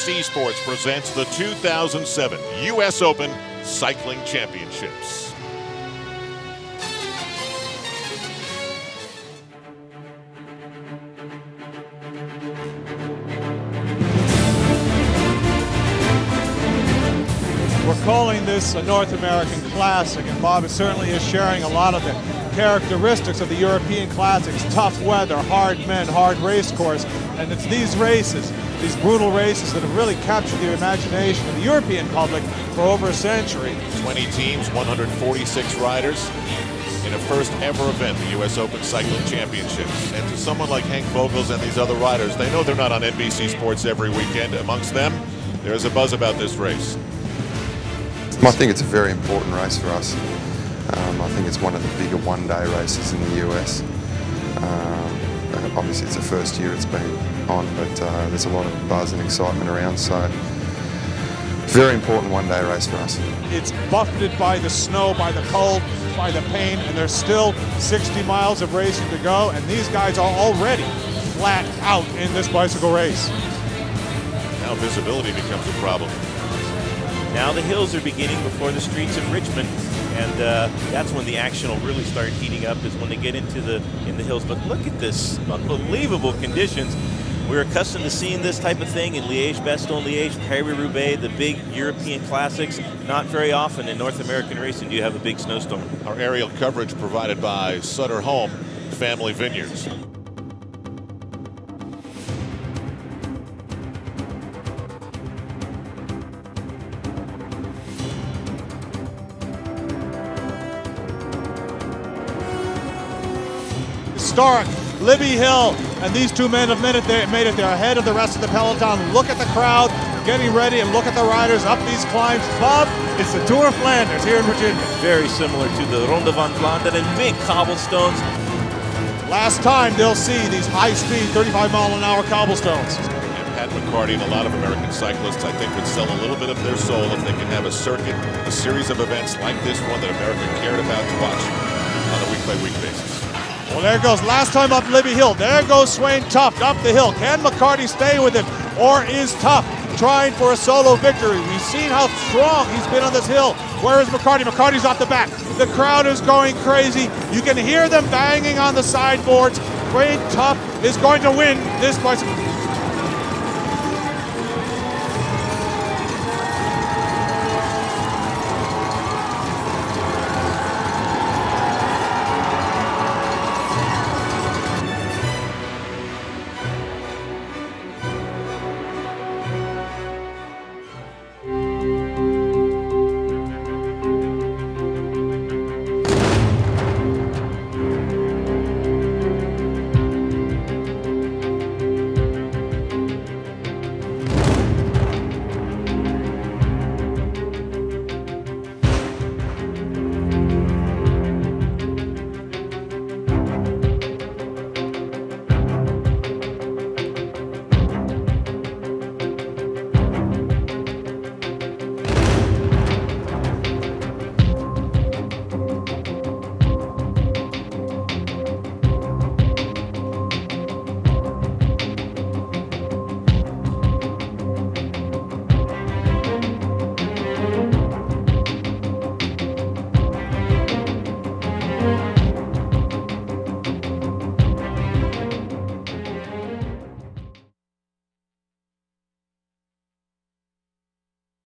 NBC Sports presents the 2007 U.S. Open Cycling Championships. We're calling this a North American Classic, and Bob certainly is sharing a lot of the characteristics of the European Classics. Tough weather, hard men, hard race course, and it's these races, these brutal races, that have really captured the imagination of the European public for over a century. 20 teams, 146 riders in a first ever event, the U.S. Open Cycling Championships. And to someone like Hank Vogels and these other riders, they know they're not on NBC Sports every weekend. Amongst them, there's a buzz about this race. I think it's a very important race for us. I think it's one of the bigger one-day races in the US. Obviously it's the first year it's been on, but there's a lot of buzz and excitement around, so very important one-day race for us. It's buffeted by the snow, by the cold, by the pain, and there's still 60 miles of racing to go, and these guys are already flat out in this bicycle race. Now visibility becomes a problem. Now the hills are beginning before the streets of Richmond, and that's when the action will really start heating up, is when they get into the hills. But look at this, unbelievable conditions. We're accustomed to seeing this type of thing in Liège, Bastogne-Liège, Paris-Roubaix, the big European classics. Not very often in North American racing do you have a big snowstorm. Our aerial coverage provided by Sutter Home Family Vineyards. Historic Libby Hill, and these two men have made it. They're ahead of the rest of the peloton. Look at the crowd getting ready, and look at the riders up these climbs. Bob, it's the Tour of Flanders here in Virginia. Very similar to the Ronde van Vlaanderen, big cobblestones. Last time they'll see these high-speed 35-mile-an-hour cobblestones. And Pat McCarty and a lot of American cyclists, I think, would sell a little bit of their soul if they can have a circuit, a series of events like this one that America cared about to watch on a week-by-week basis. Well, there goes, last time up Libby Hill. There goes Swain Tuft up the hill. Can McCarty stay with him, or is Tuft trying for a solo victory? We've seen how strong he's been on this hill. Where is McCarty? McCarty's off the back. The crowd is going crazy. You can hear them banging on the sideboards. Swain Tuft is going to win this bicycle.